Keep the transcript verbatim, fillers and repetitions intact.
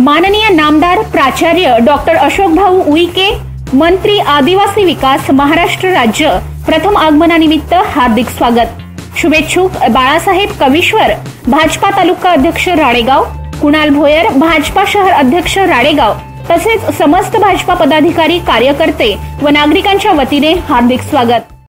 माननीय नामदार प्राचार्य डॉक्टर अशोक भाऊ उईके, मंत्री आदिवासी विकास महाराष्ट्र राज्य, प्रथम आगमनानिमित्त हार्दिक स्वागत। शुभेच्छुक बाळासाहेब कविश्वर, भाजपा तालुका अध्यक्ष राळेगाव, कुणाल भोयर, भाजपा शहर अध्यक्ष राळेगाव, तसेच समस्त भाजपा पदाधिकारी, कार्यकर्ते व नागरिकांच्या वतीने हार्दिक स्वागत।